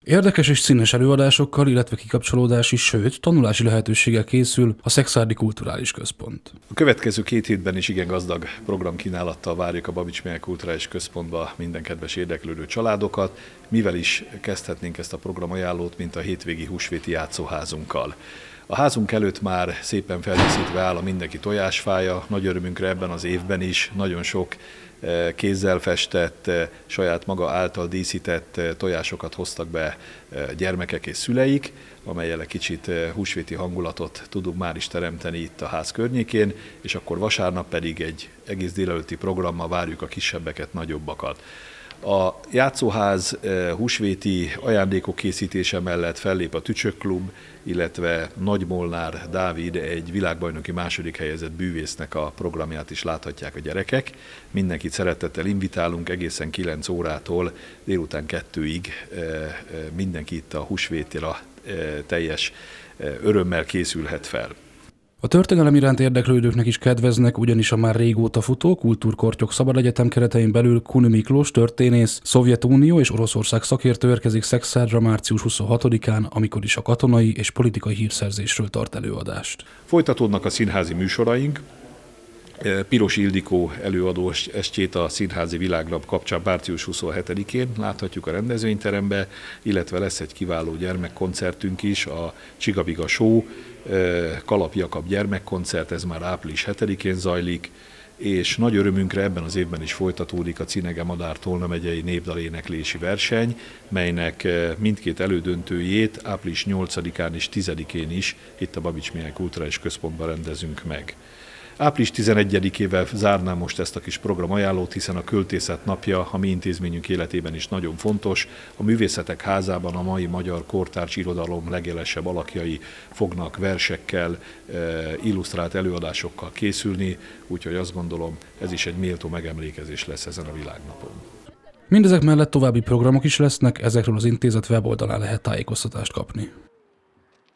Érdekes és színes előadásokkal, illetve kikapcsolódási, sőt, tanulási lehetőséggel készül a Szekszárdi Kulturális Központ. A következő 2 hétben is igen gazdag programkínálattal várjuk a Babits Mihály Kulturális Központba minden kedves érdeklődő családokat, mivel is kezdhetnénk ezt a programajánlót, mint a hétvégi húsvéti játszóházunkkal. A házunk előtt már szépen feldíszítve áll a Mindenki tojásfája, nagy örömünkre ebben az évben is nagyon sok kézzel festett, saját maga által díszített tojásokat hoztak be gyermekek és szüleik, amellyel egy kicsit húsvéti hangulatot tudunk már is teremteni itt a ház környékén, és akkor vasárnap pedig egy egész délelőtti programmal várjuk a kisebbeket, nagyobbakat. A játszóház húsvéti ajándékok készítése mellett fellép a Tücsök-klub, illetve Nagy Molnár Dávid, egy világbajnoki második helyezett bűvésznek a programját is láthatják a gyerekek. Mindenkit szeretettel invitálunk egészen 9 órától délután 2-ig. Mindenki itt a húsvétira teljes örömmel készülhet fel. A történelem iránt érdeklődőknek is kedveznek, ugyanis a már régóta futó Kultúrkortyok Szabad Egyetem keretein belül Kun Miklós történész, Szovjetunió és Oroszország szakértő érkezik Szekszárdra március 26-án, amikor is a katonai és politikai hírszerzésről tart előadást. Folytatódnak a színházi műsoraink. Piros Ildikó előadó estjét a Színházi Világnap kapcsán március 27-én láthatjuk a rendezvényterembe, illetve lesz egy kiváló gyermekkoncertünk is, a Csigabiga Show, Kalap Jakab gyermekkoncert, ez már április 7-én zajlik, és nagy örömünkre ebben az évben is folytatódik a Cinege Madár Tolna megyei népdaléneklési verseny, melynek mindkét elődöntőjét április 8-án és 10-én is itt a Babits Mihály Kulturális Központban rendezünk meg. Április 11-ével zárnám most ezt a kis programajánlót, hiszen a Költészet Napja a mi intézményünk életében is nagyon fontos. A Művészetek Házában a mai magyar kortárs irodalom legjelesebb alakjai fognak versekkel, illusztrált előadásokkal készülni, úgyhogy azt gondolom, ez is egy méltó megemlékezés lesz ezen a világnapon. Mindezek mellett további programok is lesznek, ezekről az intézet weboldalán lehet tájékoztatást kapni.